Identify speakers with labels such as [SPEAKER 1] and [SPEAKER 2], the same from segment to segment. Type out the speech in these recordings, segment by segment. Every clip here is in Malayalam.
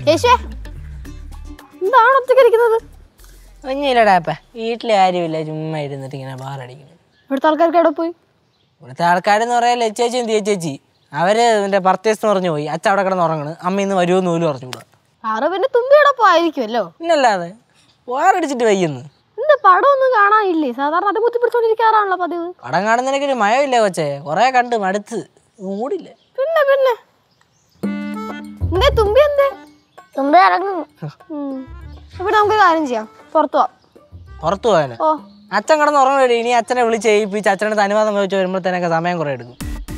[SPEAKER 1] യേശുവേ എന്താണ് ഒറ്റയ്ക്കിരിക്കുന്നത്?
[SPEAKER 2] ഒന്നുമില്ലടാപ്പ, വീട്ടിലെ ആരുമില്ല, ചുമ്മാ ഇരുന്നിട്ട് ഇങ്ങനെ ബാറടിക്കുന്നു.
[SPEAKER 1] ഇവിടുത്തെ ആൾക്കാർക്ക് എവിടെ പോയി?
[SPEAKER 2] ഇവിടുത്തെ ആൾക്കാരെന്ന് പറയാൻ ലച്ചേച്ചിയും തീയച്ചേച്ചി അവര് എന്റെ പർച്ചേസ് പറഞ്ഞു പോയി. അച്ഛൻ അവിടെ കിടന്ന് ഉറങ്ങണ്. അമ്മ ഇന്ന് വരുമോന്ന് പോലും പറഞ്ഞുകൂടാ.
[SPEAKER 1] ആറ് പിന്നെ തുമ്പിയുടെ പോയിരിക്കുമല്ലോ.
[SPEAKER 2] പിന്നല്ലാതെ വാറടിച്ചിട്ട് വയ്യുന്നു.
[SPEAKER 1] എന്താ പടം ഒന്നും കാണാനില്ലേ? സാധാരണ അത് കുത്തിപ്പിടിച്ചോണ്ടിരിക്കാറാണല്ലോ പതിവ്.
[SPEAKER 2] പടം കാണുന്നതിനൊരു മയമില്ല കൊച്ചേ, കൊറേ കണ്ട് മടുത്ത് മൂടില്ല.
[SPEAKER 1] പിന്നെ പിന്നെ എന്തേ തുമ്പി എന്തേ? തുമ്പി ഇറങ്ങുന്നു. ഇവിടെ നമുക്ക് കാര്യം ചെയ്യാം, പുറത്തു പോവാം.
[SPEAKER 2] പുറത്തു പോകാനോ? അച്ഛൻ കിടന്ന് ഉറങ്ങണേ. ഇനി അച്ഛനെ വിളിച്ച് ചെയ്യിപ്പിച്ച് അച്ഛനടുത്ത് അനുവാദം ചോദിച്ചു വരുമ്പോഴത്തേനൊക്കെ സമയം കുറെ എടുക്കും.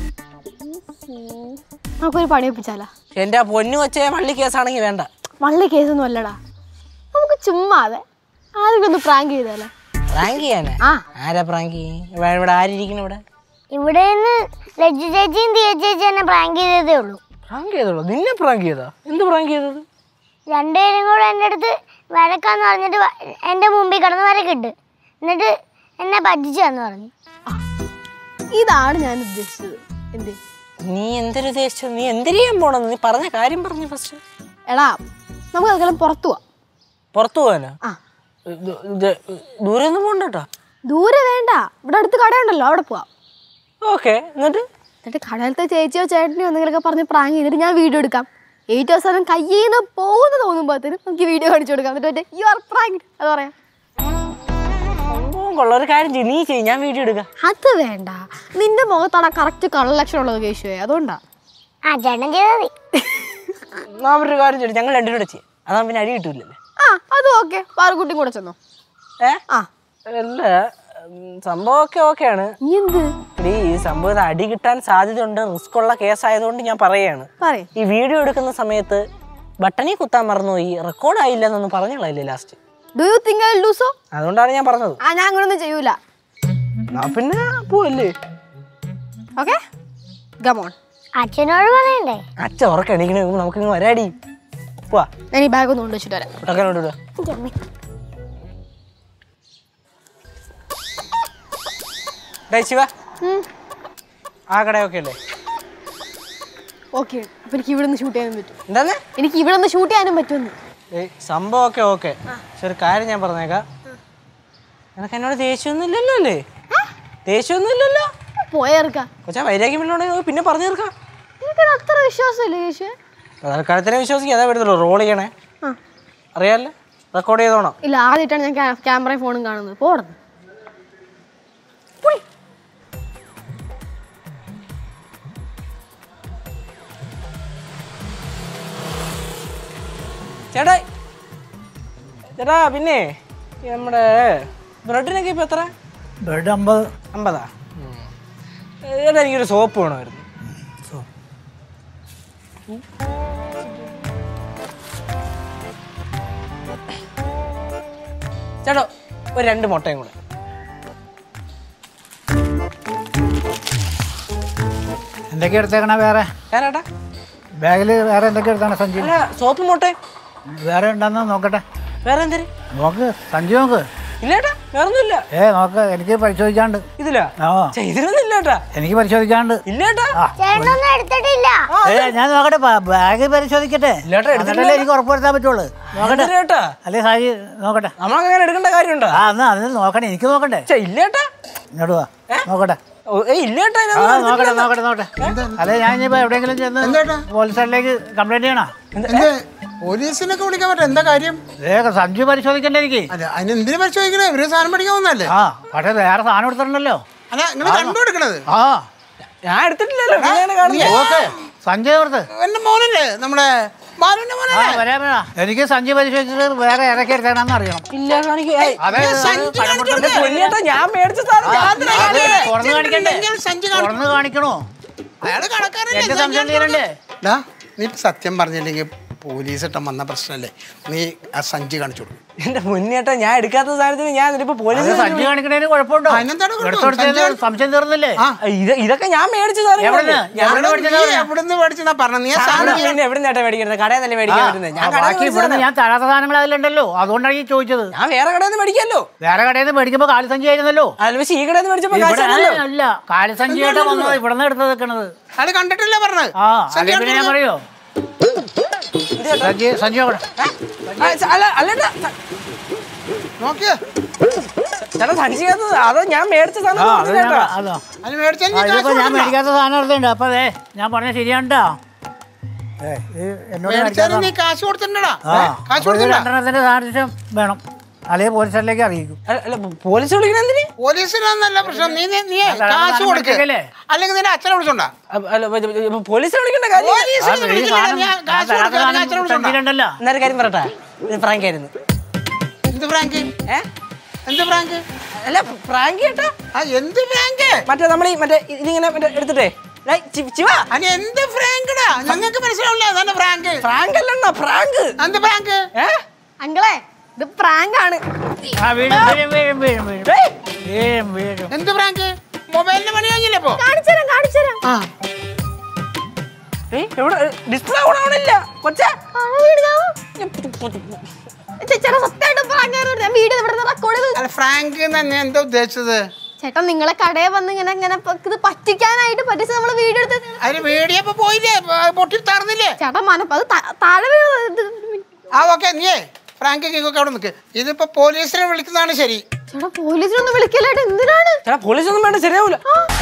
[SPEAKER 1] നമുക്കൊരു പണി ഒപ്പിച്ചാലാ?
[SPEAKER 2] എന്റെ പൊന്നു കൊച്ചേ, വള്ളി കേസാണെങ്കിൽ വേണ്ട.
[SPEAKER 1] വള്ളി കേസൊന്നും അല്ലടാ, നമുക്ക് ചുമ്മാതെ ആരെങ്കിലും ഒന്ന് പ്രാങ്ക് ചെയ്താലോ?
[SPEAKER 2] പ്രാങ്ക് ചെയ്യാനാ? ആരാ പ്രാങ്ക്? ഇവിടെ ആരിയിരിക്കണം? ഇവിടെ
[SPEAKER 3] ഇവിടെ ലജ്ജു ചേച്ചിയും തീയ ചേച്ചി എന്നെ പ്രാങ്ക് ചെയ്തതേ ഉള്ളൂ.
[SPEAKER 2] പ്രാങ്ക് ചെയ്തോളൂ? നിന്നെ പ്രാങ്ക് ചെയ്താ? എന്ത് പ്രാങ്ക് ചെയ്തത്?
[SPEAKER 3] രണ്ടുപേരും കൂടെ എൻ്റെ അടുത്ത് വരക്കാന്ന് പറഞ്ഞിട്ട് എൻ്റെ മുമ്പിൽ കിടന്ന് വരക്കിട്ട് എന്നിട്ട് എന്നെ പറ്റിച്ചാന്ന് പറഞ്ഞു.
[SPEAKER 1] ഇതാണ് ഞാൻ ഉദ്ദേശിച്ചത്. എന്തേ
[SPEAKER 2] നീ എന്തൊരു ഉദ്ദേശിച്ചു? നീ എന്തിനാൻ പോണെന്ന് നീ പറഞ്ഞ കാര്യം പറഞ്ഞു ഫസ്റ്റ്.
[SPEAKER 1] എടാ നമുക്ക് അതെല്ലാം പുറത്തു പോവാം.
[SPEAKER 2] പുറത്തു പോകാനോ? ദൂരെ ഒന്നും പോകണ്ടോ?
[SPEAKER 1] ദൂരെ വേണ്ട, ഇവിടെ അടുത്ത് കടയുണ്ടല്ലോ, അവിടെ പോവാം.
[SPEAKER 2] ഓക്കെ. എന്നിട്ട്
[SPEAKER 1] കടയിലത്തെ ചേച്ചിയോ ചേട്ടനെയോ എന്തെങ്കിലുമൊക്കെ പറഞ്ഞ് പ്രാങ്ക് ചെയ്തിട്ട് ഞാൻ വീഡിയോ എടുക്കാം. ഏറ്റവും അവസാനം കയ്യിൽ നിന്ന് പോകുന്ന തോന്നുമ്പോഴത്തേനും നമുക്ക് വീഡിയോ കാണിച്ചു കൊടുക്കാം. എന്നിട്ട് യു ആർ പ്രാങ്ക് അത് പറയാം.
[SPEAKER 2] കൊള്ള ഒരു കാര്യം ചെയ്യും, നീ ചെയ്യും, ഞാൻ വീഡിയോ എടുക്കാം.
[SPEAKER 1] അത് വേണ്ട, നിന്റെ മുഖത്താണ് കറക്റ്റ് കളർ ലക്ഷണം ഉള്ളത് കേശുവേ, അതുകൊണ്ടാ.
[SPEAKER 3] ചേട്ടൻ ചെയ്താൽ മതി.
[SPEAKER 2] ഒരു കാര്യം ചെയ്യും, ഞങ്ങൾ രണ്ടുപേരും കൂടെ ചെയ്യാം. അതാ പിന്നെ അടി കിട്ടൂലല്ലേ?
[SPEAKER 1] അത് ഓക്കെ. പാറക്കുട്ടിയും കൂടെ ചെന്നോ?
[SPEAKER 2] അല്ല, സംഭവമൊക്കെ ഓക്കെയാണ്. ഈ സംഭവം അടി കിട്ടാൻ സാധ്യതയുണ്ട്, റിസ്ക് ഉള്ള കേസായതുകൊണ്ട് ഞാൻ പറയാണ്. ഈ വീഡിയോ എടുക്കുന്ന സമയത്ത് ബട്ടണിൽ കുത്താൻ മറന്നുപോയി, റെക്കോർഡ് ആയില്ല എന്നൊന്നും പറഞ്ഞില്ലേ ലാസ്റ്റ്? അതുകൊണ്ടാണ് ഞാൻ പറഞ്ഞത്.
[SPEAKER 1] ഞാൻ അങ്ങനൊന്നും ചെയ്യൂല.
[SPEAKER 2] പിന്നെ പോവല്ലേ?
[SPEAKER 1] Okay, come on.
[SPEAKER 3] അച്ഛനോട് പറയണ്ടേ?
[SPEAKER 2] അച്ഛൻ ഉറക്കണിക്കണ നമുക്ക് വരാടി. പോവാ.
[SPEAKER 1] ഞാൻ ഈ ബാഗ് ഒന്ന് കൊണ്ടുവച്ചിട്ട് വരാം.
[SPEAKER 2] ശിവ, ആ കടയൊക്കെ അല്ലേ?
[SPEAKER 1] ഓക്കെ. അപ്പൊ എനിക്ക് ഇവിടെ നിന്ന് ഷൂട്ട് ചെയ്യാനും പറ്റും?
[SPEAKER 2] എന്താ?
[SPEAKER 1] എനിക്ക് ഇവിടെ നിന്ന് ഷൂട്ട് ചെയ്യാനും പറ്റുമെന്ന്.
[SPEAKER 2] സംഭവമൊക്കെ ഓക്കെ. പക്ഷെ ഒരു കാര്യം ഞാൻ പറഞ്ഞേക്കാം, നിനക്ക് എന്നോട് ദേഷ്യമൊന്നുമില്ലല്ലോ അല്ലേ? ദേഷ്യമൊന്നുമില്ലല്ലോ?
[SPEAKER 1] പോയേർക്കാ
[SPEAKER 2] കൊച്ചാ, വൈരാഗ്യം വല്ലോണ്ടെങ്കിൽ പിന്നെ പറഞ്ഞു തീർക്കാം.
[SPEAKER 1] അത്ര വിശ്വാസമില്ല കേശു.
[SPEAKER 2] തൽക്കാലത്തിനെ വിശ്വസിക്കുക. അതാ വരുന്നുള്ളൂ. റോൾ ചെയ്യണേ, അറിയാല്ലേ? റെക്കോർഡ് ചെയ്തോണം.
[SPEAKER 1] ഇല്ല, ആദ്യമായിട്ടാണ് ഞാൻ ക്യാമറയും ഫോണും കാണുന്നത്. പോടുന്നു.
[SPEAKER 2] ചേട്ടാ ചേട്ടാ, പിന്നെ നമ്മുടെ ബ്രെഡിനൊക്കെ ഇപ്പൊ എത്ര?
[SPEAKER 4] ബ്രെഡ് 50.
[SPEAKER 2] 50? ചേട്ടാ, എനിക്കൊരു സോപ്പ് വേണമായിരുന്നു. ചേട്ടാ, ഒരു 2 മുട്ടയും കൂടെ.
[SPEAKER 4] എന്തൊക്കെ എടുത്തേക്കണ? വേറെ
[SPEAKER 2] ചേട്ടാ
[SPEAKER 4] ബാഗിൽ വേറെ എന്തൊക്കെ എടുത്താണ്? സഞ്ചി
[SPEAKER 2] സോപ്പ് മുട്ട
[SPEAKER 4] വേറെ ഉണ്ടെന്ന് നോക്കട്ടെ.
[SPEAKER 2] വേറെ എന്തേ?
[SPEAKER 4] നോക്ക്, സഞ്ചി നോക്ക്.
[SPEAKER 2] ഇല്ലേട്ടാ, വേറൊന്നുമില്ല.
[SPEAKER 4] നോക്ക്, എനിക്ക് പരിശോധിക്കാണ്ട്.
[SPEAKER 2] ഇതിലാ? ഇതിലൊന്നും ഇല്ലേട്ടാ.
[SPEAKER 4] എനിക്ക് പരിശോധിക്കാണ്ട്.
[SPEAKER 2] ഇല്ലേട്ടാ,
[SPEAKER 3] ചേട്ടനൊന്നും എടുത്തിട്ടില്ല.
[SPEAKER 4] ഞാൻ നോക്കട്ടെ, ബാഗ് പരിശോധിക്കട്ടെ. എനിക്ക് ഉറപ്പുവരുത്താൻ പറ്റുള്ളൂ. നോക്കട്ടെ. അല്ലെ സാജി നോക്കട്ടെ.
[SPEAKER 2] നമ്മളങ്ങനെ എടുക്കേണ്ട കാര്യമുണ്ടോ?
[SPEAKER 4] അതിന് നോക്കണേ, എനിക്ക് നോക്കണ്ടേ.
[SPEAKER 2] ഇല്ലേട്ടാ,
[SPEAKER 4] ഇങ്ങോട്ട് വാ, നോക്കട്ടെ.
[SPEAKER 2] ഇല്ലേട്ടാ,
[SPEAKER 4] നോക്കട്ടെ നോക്കട്ടെ നോക്കട്ടെ. അല്ലെ ഞാൻ ഇനിയിപ്പോ എവിടെയെങ്കിലും ചെന്ന് പോലീസ് സ്റ്റേഷനിലേക്ക് കംപ്ലൈന്റ് ചെയ്യണോ?
[SPEAKER 5] പോലീസിനൊക്കെ വിളിക്കാൻ പറ്റും. എന്താ കാര്യം?
[SPEAKER 4] സഞ്ജു പരിശോധിക്കണ്ടേ എനിക്ക്?
[SPEAKER 5] അതിന് എന്തിനു പരിശോധിക്കണേ? ഇവര് സാധനം പഠിക്കാൻ വന്നല്ലേ?
[SPEAKER 4] പക്ഷെ വേറെ സാധനം എടുത്തിട്ടുണ്ടല്ലോ.
[SPEAKER 5] അല്ല, നിങ്ങൾ കണ്ടുകൊടുക്കണത്?
[SPEAKER 2] ഞാൻ എടുത്തിട്ടില്ലല്ലോ.
[SPEAKER 4] സഞ്ജയ് ഓർത്ത്
[SPEAKER 5] എന്റെ മോനല്ലേ, നമ്മുടെ
[SPEAKER 4] എനിക്ക് സഞ്ജയ് പരിശോധിച്ചിട്ട് വേറെ ഇറക്കി എടുത്തേക്കണമെന്ന് അറിയണം. തുറന്ന് കാണിക്കണോ? എന്റെ സംശയം തീരണ്ടേ?
[SPEAKER 5] നീ സത്യം പറഞ്ഞില്ലെങ്കിൽ പോലീസ് ഇട്ടം വന്ന പ്രശ്നമല്ലേ? നീ ആ സഞ്ചി കാണിച്ചു കൊടുക്കും.
[SPEAKER 2] എന്റെ മുന്നേട്ടാ, ഞാൻ എടുക്കാത്ത സാധനത്തിന് ഞാൻ പോലീസ്
[SPEAKER 4] സഞ്ചി കാണിക്കണേന് കുഴപ്പമുണ്ടോ? സംശയം തീർന്നില്ലേ?
[SPEAKER 2] ഇതൊക്കെ ഞാൻ മേടിച്ച സാധനം.
[SPEAKER 5] എവിടുന്ന് മേടിച്ചാ പറഞ്ഞ?
[SPEAKER 2] എവിടുന്നേട്ടാ മേടിക്കുന്നത്? കടയിൽ തന്നെ മേടിക്കാൻ പറ്റുന്നത്.
[SPEAKER 4] ഞാൻ തരാത്ത സാധനങ്ങൾ അതിലുണ്ടല്ലോ, അതുകൊണ്ടാണ് ഈ ചോദിച്ചത്.
[SPEAKER 2] ഞാൻ വേറെ കടയിൽ നിന്ന് മേടിക്കാമല്ലോ.
[SPEAKER 4] വേറെ കടയിൽ നിന്ന് മേടിക്കുമ്പോ കാലിസഞ്ചി ആയിരുന്നല്ലോ.
[SPEAKER 2] പക്ഷേ ഈ കടയിൽ നിന്ന് മേടിച്ചപ്പോ
[SPEAKER 4] അല്ല, കാലിസഞ്ചിയായിട്ട് വന്നത് ഇവിടെ നിന്ന് എടുത്ത് വെക്കണത്.
[SPEAKER 5] അത് കണ്ടിട്ടില്ല പറഞ്ഞത്.
[SPEAKER 4] ഞാൻ പറയോ? സഞ്ജു നോക്കട്ടെ.
[SPEAKER 5] നോക്കിയേ
[SPEAKER 2] ചേട്ടാ സഞ്ചിക്കകത്ത് അതോ ഞാൻ മേടിച്ച സാധനം ചേട്ടാ
[SPEAKER 4] അതോ
[SPEAKER 5] അത് മേടിച്ചാൽ നീ
[SPEAKER 4] ഇതിപ്പോ
[SPEAKER 5] കാശ്
[SPEAKER 4] ഞാൻ
[SPEAKER 5] കൊടുക്കണ്ട.
[SPEAKER 4] മേടിക്കാത്ത സാധനം എടുത്തുണ്ട്. അപ്പൊ അതെ ഞാൻ പറഞ്ഞ ശരിയാണ്ടാ. എന്നോട്
[SPEAKER 5] മേടിച്ചാലും നീ കാശ് കൊടുത്തിട്ടുണ്ടടാ. കാശ് കൊടുത്തിട്ടുണ്ടോ?
[SPEAKER 4] രണ്ടെണ്ണത്തിന്റെ സാദൃശ്യം വേണം, അല്ലെങ്കിൽ പോലീസുകാരിലേക്ക് അറിയിക്കും.
[SPEAKER 2] അല്ല പോലീസ് വിളിക്കണ എന്തിന്?
[SPEAKER 5] പോലീസിനൊന്നല്ല പ്രശ്നം. നീ കാശ് കൊടുക്ക, അല്ലെങ്കിൽ നിന്റെ അച്ഛനെ വിളിച്ചോണ്ടാ.
[SPEAKER 2] പോലീസ് വിളിക്കേണ്ട കാര്യം
[SPEAKER 5] പോലീസിനെ വിളിക്കില്ല, ഞാൻ കാശ് കൊടുക്കാം, നിന്റെ അച്ഛനെ വിളിച്ചോണ്ടാ.
[SPEAKER 4] ഉണ്ടല്ലോ.
[SPEAKER 2] എന്നൊരു കാര്യം പറയട്ടാ, ഇത് പ്രാങ്ക് ആയിരുന്നു.
[SPEAKER 5] എന്ത് പ്രാങ്ക്? എന്ത് പ്രാങ്ക്?
[SPEAKER 2] അല്ല പ്രാങ്ക് കേട്ടാ.
[SPEAKER 5] എന്ത് പ്രാങ്ക്?
[SPEAKER 2] മറ്റേ നമ്മൾ മറ്റേ ഇതിങ്ങനെ മറ്റേ എടുത്തിട്ടേ ശിവ
[SPEAKER 5] അനി എന്ത് പ്രാങ്ക്ടാ? ഞങ്ങൾക്ക് മനസ്സിലാവില്ല. അതാണ് പ്രാങ്ക്.
[SPEAKER 2] പ്രാങ്ക് അല്ലണ്ണ പ്രാങ്ക്.
[SPEAKER 5] എന്ത് പ്രാങ്ക്?
[SPEAKER 1] അങ്കിളെ ഇത് പ്രാങ്ക് ആണ്.
[SPEAKER 5] എന്ത് പ്രാങ്ക്? മൊബൈലിന് പണി കഴിഞ്ഞില്ലേ ഇപ്പൊ?
[SPEAKER 1] കാണിച്ചുതരാം
[SPEAKER 5] ആ
[SPEAKER 2] എവിടെ ഡിസ്പ്ലേ ഓണാവണില്ല കൊച്ചേ.
[SPEAKER 1] ചേട്ടാ സത്യമായിട്ട് പ്രാങ്ക് ആയിരുന്നു. ഞാൻ വീഡിയോ ഇവിടെ റെക്കോർഡ് ചെയ്തു.
[SPEAKER 5] അല്ല ഫ്രാങ്ക് തന്നെ എന്താ ഉദ്ദേശിച്ചത്?
[SPEAKER 1] ചേട്ടാ നിങ്ങളെ കടയിൽ വന്ന് ഇങ്ങനെ ഇത് പറ്റിക്കാനായിട്ട് പറ്റിച്ച് നമ്മള് വീഡിയോ എടുത്ത്
[SPEAKER 5] അതിന് വീഡിയോ ഇപ്പൊ പോയില്ലേ, പൊട്ടി തറന്നില്ലേ?
[SPEAKER 1] ചേട്ടാ അത് താഴെ വീണത്.
[SPEAKER 5] ഓക്കെ നീയേ ഫ്രാങ്ക് കേക്കൊക്കെ അവിടെ നിൽക്ക്. ഇതിപ്പോ പോലീസിനെ വിളിക്കുന്നതാണ് ശരി.
[SPEAKER 1] ചേട്ടാ പോലീസിനൊന്നും വിളിക്കലായിട്ട് എന്തിനാണ്?
[SPEAKER 2] ചേട്ടാ പോലീസ് ഒന്നും വേണ്ട, ശരിയാവൂല.